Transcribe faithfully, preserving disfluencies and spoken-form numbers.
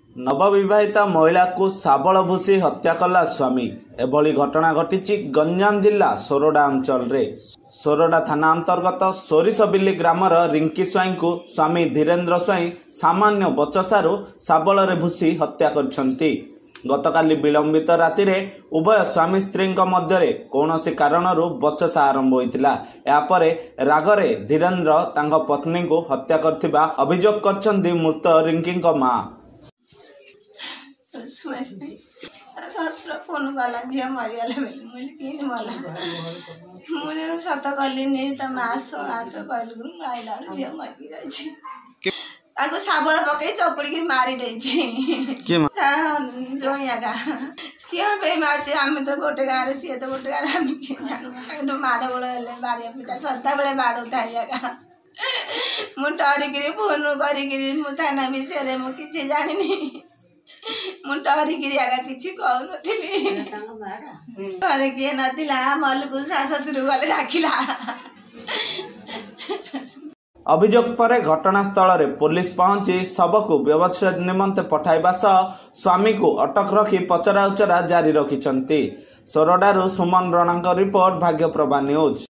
नवविवाहिता महिला को शाबल भूसी हत्या कला स्वामी। एभली घटना घटी गंजाम जिला सोरडा अंचल रे। सोरडा थाना अंतर्गत सोरिसबिली ग्रामर रिंकी स्वाई को स्वामी धीरेन्द्र स्वाई सामान्य बचसारू शाबल रे भूसी हत्या करछंती। गतकाली विलंबित राति रे उभय स्वामी स्त्री मध्य कौनसी कारणरू बचसा आरंभ होइतिला। यापरे रागरे धीरेन्द्र तांग पत्नी को हत्या करथिबा अभियोग करछंती मृत रिंकी मां। ससुर फोन कला झी मरीगला मुझे कि मला मुझे सत कली नहीं तुम आस आस कहल गुरु आईला झी मरी जाए शाबल पकई चौपड़ी मारी जोगा क्यों पे मारे आम तो गोटे गाँव सी तो गोटे गाँव आम जानू माड़ गोड़ बाड़िया पिटा सदा बेले बाड़ूता जगह मु डरिकी फोन करी थाना विषय मुझे जानी मु डरिकी आगा किसी कहूनी घरे किए नाला मल्लुपुर शाश शुरू गले राखिला। अभियोग पर घटनास्थल रे पुलिस पहुंची शव को व्यवच्छेद निमंते पठाइबा सह स्वामी को अटक रखी पचरा उचरा जारी रखिछंती। सोरडारू सुमन राणा रिपोर्ट भाग्यप्रभा न्यूज।